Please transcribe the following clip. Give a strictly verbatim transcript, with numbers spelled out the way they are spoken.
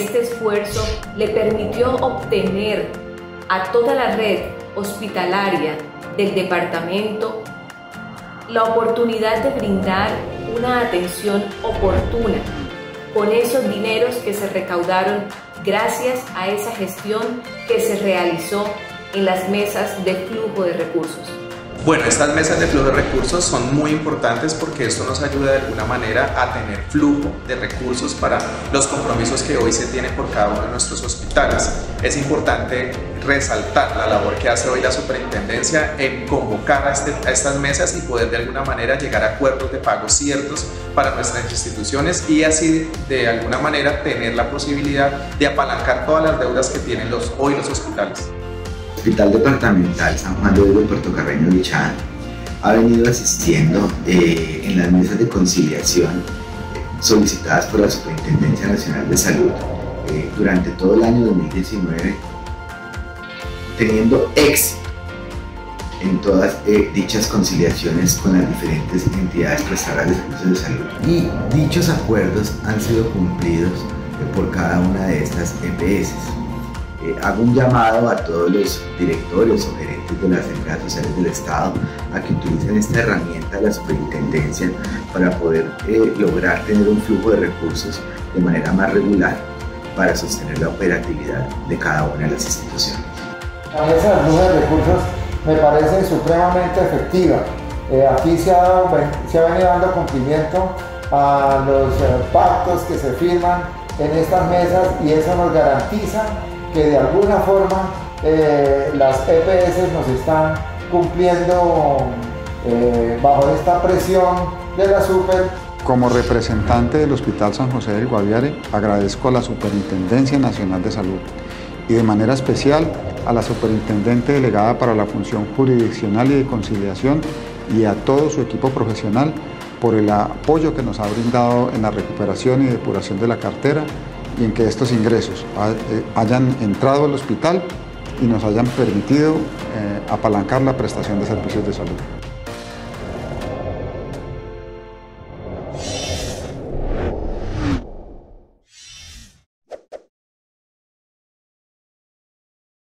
Este esfuerzo le permitió obtener a toda la red hospitalaria del departamento la oportunidad de brindar una atención oportuna con esos dineros que se recaudaron gracias a esa gestión que se realizó en las mesas de flujo de recursos. Bueno, estas mesas de flujo de recursos son muy importantes porque esto nos ayuda de alguna manera a tener flujo de recursos para los compromisos que hoy se tienen por cada uno de nuestros hospitales. Es importante resaltar la labor que hace hoy la superintendencia en convocar a, este, a estas mesas y poder de alguna manera llegar a acuerdos de pago ciertos para nuestras instituciones y así de alguna manera tener la posibilidad de apalancar todas las deudas que tienen los, hoy los hospitales. El Hospital Departamental San Juan de Dios de Puerto Carreño Bichada ha venido asistiendo eh, en las mesas de conciliación eh, solicitadas por la Superintendencia Nacional de Salud eh, durante todo el año dos mil diecinueve, teniendo éxito en todas eh, dichas conciliaciones con las diferentes entidades prestadoras de servicios de salud. Y dichos acuerdos han sido cumplidos eh, por cada una de estas E P S. Eh, hago un llamado a todos los directores o gerentes de las empresas sociales del Estado a que utilicen esta herramienta de la superintendencia para poder eh, lograr tener un flujo de recursos de manera más regular para sostener la operatividad de cada una de las instituciones. La mesa de flujo de recursos me parece supremamente efectiva. Eh, aquí se ha, dado, se ha venido dando cumplimiento a los eh, pactos que se firman en estas mesas y eso nos garantiza que de alguna forma eh, las E P S nos están cumpliendo eh, bajo esta presión de la Super. Como representante del Hospital San José del Guaviare, agradezco a la Superintendencia Nacional de Salud y de manera especial a la Superintendente Delegada para la Función Jurisdiccional y de Conciliación y a todo su equipo profesional por el apoyo que nos ha brindado en la recuperación y depuración de la cartera y en que estos ingresos hayan entrado al hospital y nos hayan permitido eh, apalancar la prestación de servicios de salud.